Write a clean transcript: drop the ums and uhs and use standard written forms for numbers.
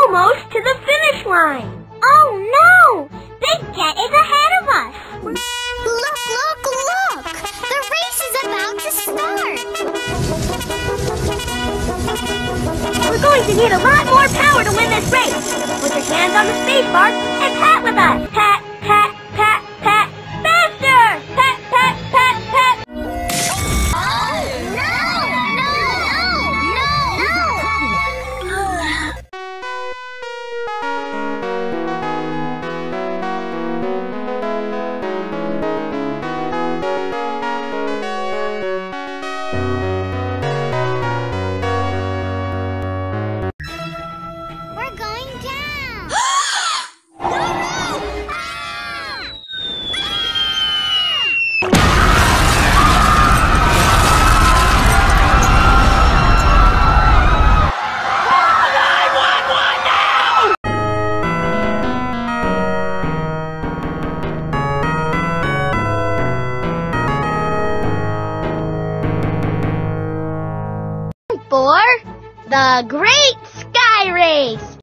almost to the finish line. Oh no! Big Jet is ahead of us! Look! The race is about to start! We're going to need a lot more power to win this race. Put your hands on the spacebar and pat with us. Pat, pat, pat, pat. Faster! Pat, pat, pat, pat. We're going down! For the Great Sky Race!